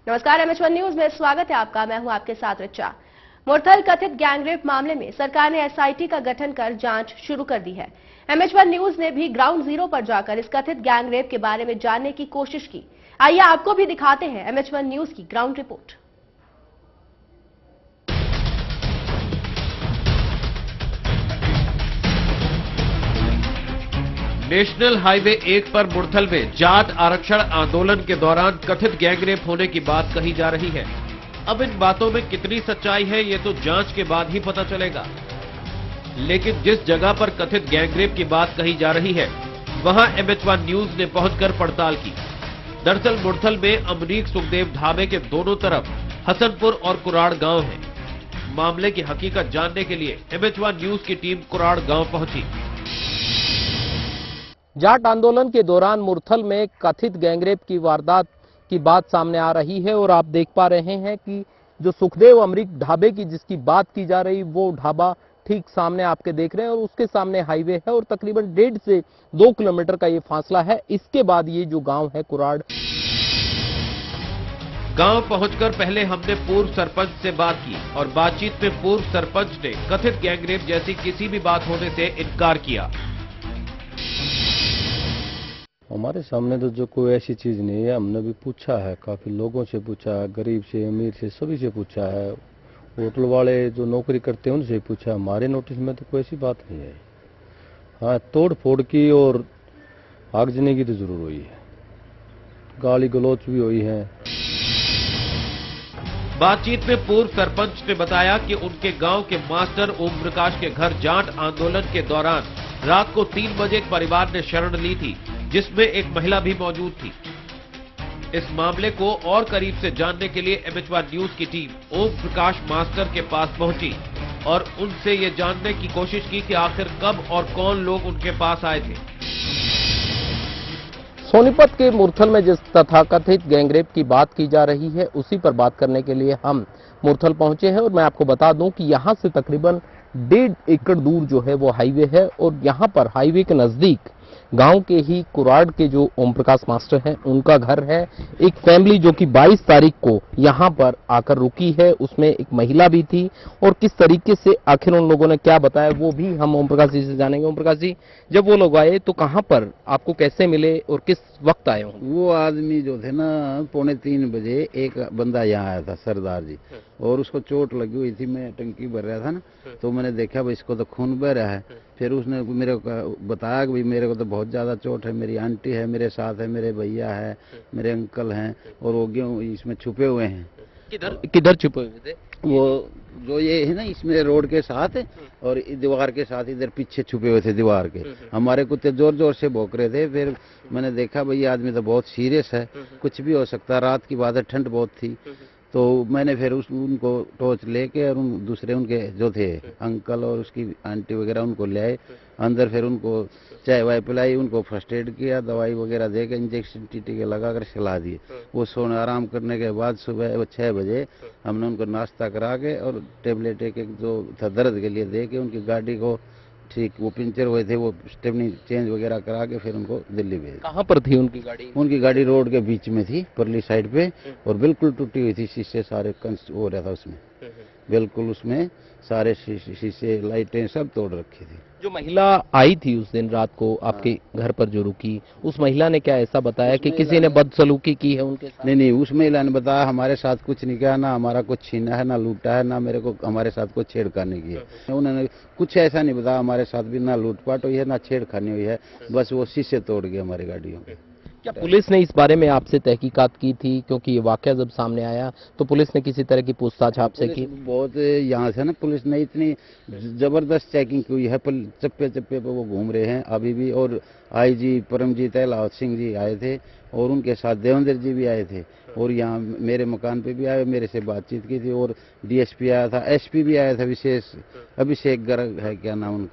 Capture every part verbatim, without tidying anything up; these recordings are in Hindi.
नमस्कार, एम एच वन न्यूज में स्वागत है आपका। मैं हूं आपके साथ रिचा। मुरथल कथित गैंगरेप मामले में सरकार ने एस आई टी का गठन कर जांच शुरू कर दी है। एम एच वन न्यूज ने भी ग्राउंड जीरो पर जाकर इस कथित गैंगरेप के बारे में जानने की कोशिश की। आइए आपको भी दिखाते हैं एम एच वन न्यूज की ग्राउंड रिपोर्ट। नेशनल हाईवे एक पर मुरथल में जाट आरक्षण आंदोलन के दौरान कथित गैंगरेप होने की बात कही जा रही है। अब इन बातों में कितनी सच्चाई है ये तो जांच के बाद ही पता चलेगा। लेकिन जिस जगह पर कथित गैंगरेप की बात कही जा रही है वहां एम एच वन न्यूज ने पहुंचकर पड़ताल की। दरअसल मुरथल में अमरीक सुखदेव ढाबे के दोनों तरफ हसनपुर और कुराड़ गांव है। मामले की हकीकत जानने के लिए एम एच वन न्यूज की टीम कुराड़ गांव पहुंची। जाट आंदोलन के दौरान मुरथल में कथित गैंगरेप की वारदात की बात सामने आ रही है और आप देख पा रहे हैं कि जो सुखदेव अमरीक ढाबे की जिसकी बात की जा रही वो ढाबा ठीक सामने आपके देख रहे हैं और उसके सामने हाईवे है और तकरीबन डेढ़ से दो किलोमीटर का ये फासला है। इसके बाद ये जो गांव है कुराड़ गांव पहुंचकर पहले हमने पूर्व सरपंच से बात की और बातचीत में पूर्व सरपंच ने कथित गैंगरेप जैसी किसी भी बात होने से इनकार किया। हमारे सामने तो जो कोई ऐसी चीज नहीं है। हमने भी पूछा है, काफी लोगों से पूछा है, गरीब से अमीर से सभी से पूछा है, होटल वाले जो नौकरी करते हैं उनसे पूछा। हमारे नोटिस में तो कोई ऐसी बात नहीं है। हाँ, तोड़ फोड़ की और आगजनी की तो जरूर हुई है, गाली गलौच भी हुई है। बातचीत में पूर्व सरपंच ने बताया कि उनके गांव के मास्टर ओम प्रकाश के घर जाट आंदोलन के दौरान रात को तीन बजे एक परिवार ने शरण ली थी जिसमें एक महिला भी मौजूद थी। इस मामले को और करीब से जानने के लिए एम एच वन न्यूज की टीम ओम प्रकाश मास्टर के पास पहुंची और उनसे ये जानने की कोशिश की कि आखिर कब और कौन लोग उनके पास आए थे। सोनीपत के मुरथल में जिस तथाकथित गैंगरेप की बात की जा रही है उसी पर बात करने के लिए हम मुरथल पहुंचे हैं और मैं आपको बता दूं कि यहां से तकरीबन डेढ़ एकड़ दूर जो है वो हाईवे है और यहां पर हाईवे के नजदीक गांव के ही कुराड़ के जो ओम प्रकाश मास्टर हैं उनका घर है। एक फैमिली जो कि बाईस तारीख को यहां पर आकर रुकी है, उसमें एक महिला भी थी और किस तरीके से आखिर उन लोगों ने क्या बताया वो भी हम ओम प्रकाश जी से जानेंगे। ओम प्रकाश जी, जब वो लोग आए तो कहां पर आपको कैसे मिले और किस वक्त आए हों? वो आदमी जो थे ना पौने तीन बजे एक बंदा यहाँ आया था, सरदार जी, और उसको चोट लगी हुई थी। मैं टंकी भर रहा था ना तो मैंने देखा भाई इसको तो खून बह रहा है। फिर उसने मेरे को बताया कि भाई मेरे को तो बहुत ज्यादा चोट है, मेरी आंटी है मेरे साथ है, मेरे भैया है, मेरे अंकल हैं और वो गेहूं इसमें छुपे हुए हैं। किधर किधर छुपे हुए थे? वो जो ये है ना इसमें रोड के साथ और दीवार के साथ इधर पीछे छुपे हुए थे दीवार के। हमारे कुत्ते जोर जोर से भौंक रहे थे। फिर मैंने देखा भाई ये आदमी तो बहुत सीरियस है, कुछ भी हो सकता है। रात की बात है, ठंड बहुत थी। तो मैंने फिर उस उनको टॉर्च लेके और उन दूसरे उनके जो थे अंकल और उसकी आंटी वगैरह उनको ले आए अंदर। फिर उनको चाय वाय पिलाई, उनको फर्स्ट एड किया, दवाई वगैरह देकर इंजेक्शन टीटी के लगा कर खिला दिए। वो सोने आराम करने के बाद सुबह छह बजे हमने उनको नाश्ता करा के और टेबलेट एक एक जो था दर्द के लिए दे के उनकी गाड़ी को ठीक, वो पंचर हुए थे, वो स्टेपनी चेंज वगैरह करा के फिर उनको दिल्ली भेज। कहाँ पर थी उनकी गाड़ी? उनकी गाड़ी रोड के बीच में थी, परली साइड पे, और बिल्कुल टूटी हुई थी। शीशे सारे कंस हो रहा था उसमें, बिल्कुल उसमें सारे शीशे लाइटें सब तोड़ रखी थी। जो महिला आई थी उस दिन रात को आपके घर पर जो रुकी, उस महिला ने क्या ऐसा बताया कि किसी ने बदसलूकी की है उनके साथ? नहीं नहीं, उस महिला ने बताया हमारे साथ कुछ नहीं किया, ना हमारा कुछ छीना है, ना लूटा है, ना मेरे को हमारे साथ कुछ छेड़खानी की है। उन्होंने कुछ ऐसा नहीं बताया हमारे साथ भी, ना लूटपाट हुई है ना छेड़खानी हुई है, बस वो शीशे तोड़ गए हमारी गाड़ियों के। क्या पुलिस ने इस बारे में आपसे तहकीकात की थी? क्योंकि ये वाकया जब सामने आया तो पुलिस ने किसी तरह की पूछताछ आपसे की? बहुत यहाँ से ना पुलिस ने इतनी जबरदस्त चेकिंग की है, चप्पे चप्पे पे वो घूम रहे हैं अभी भी। और आई जी परमजीत लाहौत सिंह जी आए थे और उनके साथ देवेंद्र जी भी आए थे और यहाँ मेरे मकान पे भी आए, मेरे से बातचीत की थी। और डी एस पी आया था, एस पी भी आया था, विशेष अभिषेक गर्ग है क्या नाम उनका,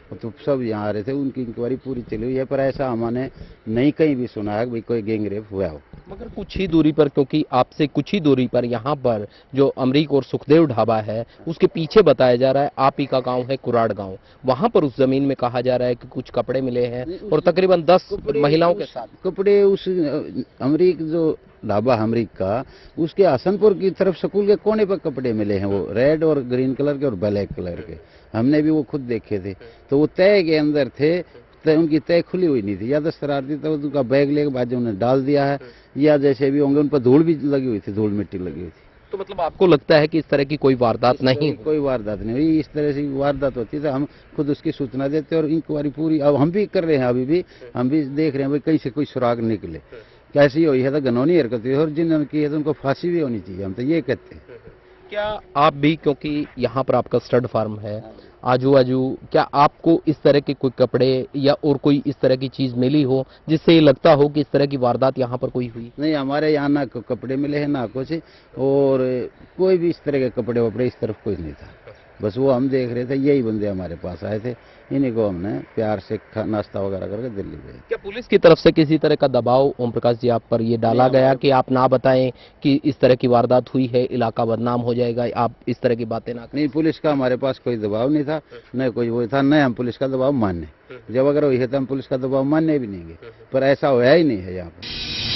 तो सब यहाँ आ रहे थे, उनकी इंक्वायरी पूरी चली हुई है, पर ऐसा हमने नहीं कहीं भी सुना है कि कोई गैंग रेप हुआ हो। मगर कुछ ही दूरी पर, क्योंकि आपसे कुछ ही दूरी पर यहाँ पर जो अमरीक और सुखदेव ढाबा है उसके पीछे बताया जा रहा है आप ही का गांव है कुराड़ गांव, वहां पर उस जमीन में कहा जा रहा है कि कुछ कपड़े मिले हैं और तकरीबन दस महिलाओं के साथ कपड़े। उस अमरीक जो ढाबा अमरीक का, उसके हसनपुर की तरफ स्कूल के कोने पर कपड़े मिले हैं, वो रेड और ग्रीन कलर के और ब्लैक कलर के, हमने भी वो खुद देखे थे। तो वो तय के अंदर थे, तय उनकी तय खुली हुई नहीं थी, या तो शरारती तो उनका बैग लेके बाद उन्होंने डाल दिया है, या जैसे भी होंगे उन पर धूल भी लगी हुई थी, धूल मिट्टी लगी हुई थी। तो मतलब आपको लगता है कि इस तरह की कोई वारदात नहीं? कोई वारदात नहीं हुई, इस तरह से वारदात होती तो हम खुद उसकी सूचना देते और इंक्वायरी पूरी अब हम भी कर रहे हैं, अभी भी हम भी देख रहे हैं भाई कहीं से कोई सुराग निकले। कैसी हुई है तो घनौनी हरकत हुई है, और जिन्होंने की है तो उनको फांसी भी होनी चाहिए, हम तो ये कहते हैं। क्या आप भी, क्योंकि यहाँ पर आपका स्टड फार्म है आजू बाजू, क्या आपको इस तरह के कोई कपड़े या और कोई इस तरह की चीज मिली हो जिससे ये लगता हो कि इस तरह की वारदात यहाँ पर कोई हुई? नहीं, हमारे यहाँ ना कपड़े मिले हैं ना कुछ, और कोई भी इस तरह के कपड़े वपड़े इस तरफ कोई नहीं था। बस वो हम देख रहे थे, यही बंदे हमारे पास आए थे, इन्हीं को हमने प्यार से नाश्ता वगैरह करके दिल्ली भेजा। क्या पुलिस की तरफ से किसी तरह का दबाव ओम प्रकाश जी आप पर ये डाला गया कि आप ना बताएं कि इस तरह की वारदात हुई है, इलाका बदनाम हो जाएगा, आप इस तरह की बातें ना करें? नहीं, पुलिस का हमारे पास कोई दबाव नहीं था, न कोई वो था, न हम पुलिस का दबाव मानने। जब अगर हुई है तो हम पुलिस का दबाव मानने भी नहीं, पर ऐसा होया ही नहीं है यहाँ पर।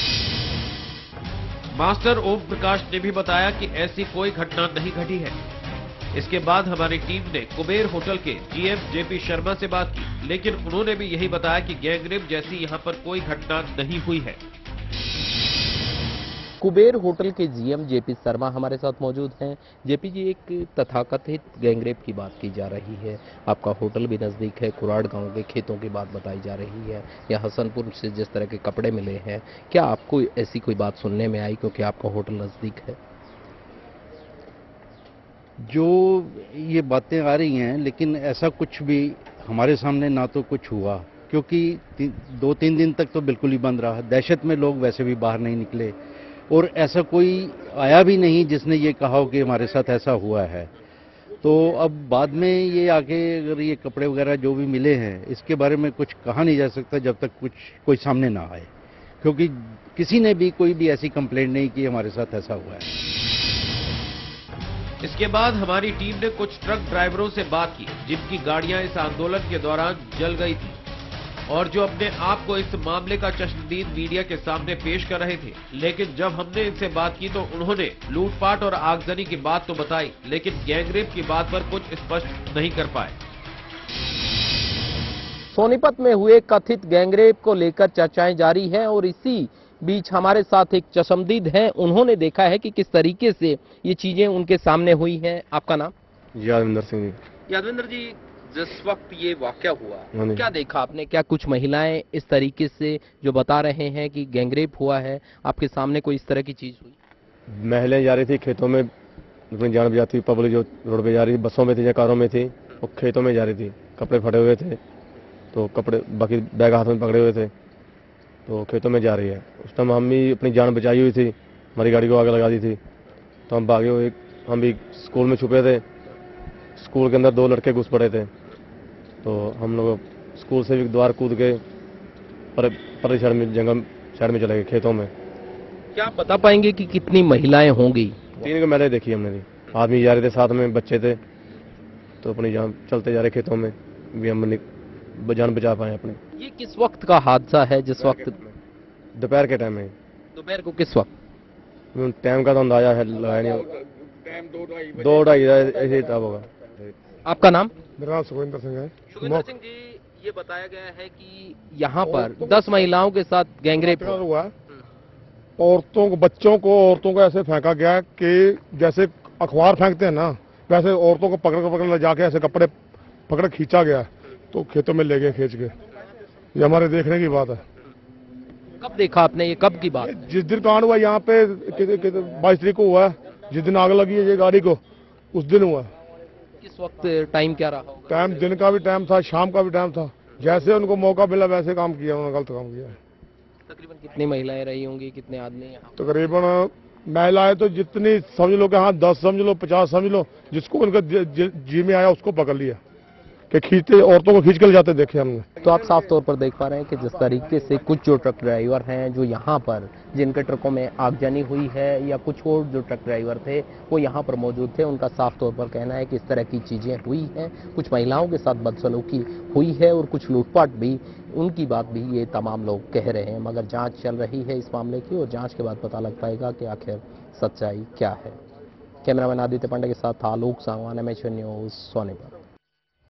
मास्टर ओम प्रकाश ने भी बताया कि ऐसी कोई घटना नहीं घटी है। इसके बाद हमारी टीम ने कुबेर होटल के जीएम जेपी शर्मा से बात की, लेकिन उन्होंने भी यही बताया कि गैंगरेप जैसी यहाँ पर कोई घटना नहीं हुई है। कुबेर होटल के जीएम जेपी शर्मा हमारे साथ मौजूद हैं। जेपी जी, एक तथाकथित गैंगरेप की बात की जा रही है, आपका होटल भी नजदीक है, कुराड़ गांव के खेतों की बात बताई जा रही है, या हसनपुर से जिस तरह के कपड़े मिले हैं, क्या आपको ऐसी कोई बात सुनने में आई क्योंकि आपका होटल नजदीक है? जो ये बातें आ रही हैं, लेकिन ऐसा कुछ भी हमारे सामने ना तो कुछ हुआ, क्योंकि ती, दो तीन दिन तक तो बिल्कुल ही बंद रहा, दहशत में लोग वैसे भी बाहर नहीं निकले, और ऐसा कोई आया भी नहीं जिसने ये कहा हो कि हमारे साथ ऐसा हुआ है। तो अब बाद में ये आके अगर ये कपड़े वगैरह जो भी मिले हैं, इसके बारे में कुछ कहा नहीं जा सकता जब तक कुछ कोई सामने ना आए, क्योंकि किसी ने भी कोई भी ऐसी कंप्लेंट नहीं की हमारे साथ ऐसा हुआ है। इसके बाद हमारी टीम ने कुछ ट्रक ड्राइवरों से बात की जिनकी गाड़ियां इस आंदोलन के दौरान जल गई थी और जो अपने आप को इस मामले का चश्मदीद मीडिया के सामने पेश कर रहे थे। लेकिन जब हमने इनसे बात की तो उन्होंने लूटपाट और आगजनी की बात तो बताई, लेकिन गैंगरेप की बात पर कुछ स्पष्ट नहीं कर पाए। सोनीपत में हुए कथित गैंगरेप को लेकर चर्चाएं जारी हैं और इसी बीच हमारे साथ एक चश्मदीद हैं, उन्होंने देखा है कि किस तरीके से ये चीजें उनके सामने हुई हैं। आपका नाम? यादविंदर सिंह जी। यादविंदर जी, जिस वक्त ये वाकया हुआ क्या देखा आपने? क्या कुछ महिलाएं इस तरीके से जो बता रहे हैं कि गैंगरेप हुआ है, आपके सामने कोई इस तरह की चीज हुई? महिलाएं जा रही थी खेतों में, अपनी जान बचाती हुई, पब्लिक जो रोड पे जा रही थी, बसों में थी या कारों में थी, वो खेतों में जा रही थी, कपड़े फटे हुए थे, तो कपड़े बाकी बैग हाथ में पकड़े हुए थे, तो खेतों में जा रही है। उस टाइम हम भी अपनी जान बचाई हुई थी, हमारी गाड़ी को आग लगा दी थी, तो हम भागे हुए, हम भी स्कूल में छुपे थे, स्कूल के अंदर दो लड़के घुस पड़े थे, तो हम लोग स्कूल से भी द्वार कूद के पर पर साइड में जंगल साइड में चले गए खेतों में। क्या आप बता पाएंगे कि कितनी महिलाएं होंगी? तीन को मैंने देखी हमने भी, आदमी जा रहे थे, साथ में बच्चे थे, तो अपनी जान चलते जा रहे खेतों में भी हम जान बचा पाए अपने। ये किस वक्त का हादसा है? जिस वक्त दोपहर के टाइम में। दोपहर को किस वक्त? टाइम का तो अंदाजा है लगाया नहीं, दो ढाई ऐसे तब होगा। आपका नाम? मेरा नाम सुखविंदर सिंह है। सुखविंदर सिंह जी, ये बताया गया है कि यहाँ पर दस महिलाओं के साथ गैंगरेप हुआ, औरतों को, बच्चों को, औरतों को ऐसे फेंका गया कि जैसे अखबार फेंकते हैं ना, वैसे औरतों को पकड़ कर पकड़ जाके ऐसे कपड़े पकड़ खींचा गया, तो खेतों में ले गए खींच के। ये हमारे देखने की बात है। कब देखा आपने? ये कब की बात है? जिस दिन कांड हुआ यहाँ पे बाईस तारीख को हुआ है, जिस दिन आग लगी है ये गाड़ी को, उस दिन हुआ। किस वक्त टाइम क्या रहा होगा? टाइम दिन का भी टाइम था, शाम का भी टाइम था, जैसे उनको मौका मिला वैसे काम किया, उन्होंने गलत काम किया है। तकरीबन कितनी महिलाएं रही होंगी, कितने आदमी यहाँ? तकरीबन महिलाएं तो जितनी समझ लो कि हाँ दस समझ लो, पचास समझ लो, जिसको उनका जी में आया उसको पकड़ लिया। कि खींचते औरतों को खींच के ले जाते देखे हमने। तो आप साफ तौर पर देख पा रहे हैं कि जिस तरीके से कुछ जो ट्रक ड्राइवर हैं जो यहाँ पर जिनके ट्रकों में आगजनी हुई है या कुछ और जो ट्रक ड्राइवर थे वो यहाँ पर मौजूद थे, उनका साफ तौर पर कहना है कि इस तरह की चीजें हुई हैं, कुछ महिलाओं के साथ बदसलूकी हुई है और कुछ लूटपाट भी, उनकी बात भी ये तमाम लोग कह रहे हैं। मगर जांच चल रही है इस मामले की और जांच के बाद पता लग पाएगा कि आखिर सच्चाई क्या है। कैमरामैन आदित्य पांडे के साथ Alok Sangwan, M H one news, Sonipat.